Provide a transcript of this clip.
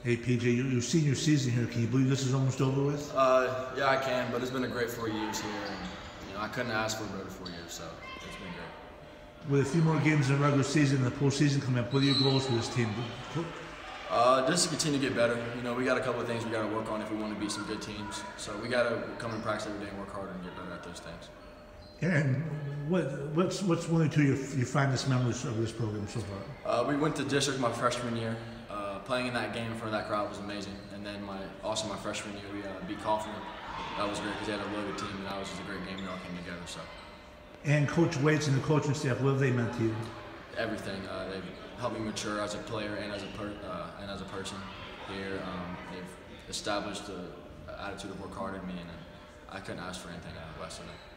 Hey PJ, your senior season here, can you believe this is almost over with? Yeah, I can, but it's been a great 4 years here, and I couldn't ask for a better 4 years, so it's been great. With a few more games in the regular season and the postseason coming up, what are your goals for this team? Just to continue to get better. We got a couple of things we got to work on if we want to beat some good teams. So we got to come and practice every day and work harder and get better at those things. And what's one or two your finest memories of this program so far? We went to district my freshman year. Playing in that game in front of that crowd was amazing. And then my freshman year, we beat Kaufman. That was great because they had a loaded team, and that was just a great game. We all came together. So. And Coach Waits and the coaching staff, what have they meant to you? Everything. They've helped me mature as a player and as a person here. They've established an attitude of work hard in me, and I couldn't ask for anything less than that.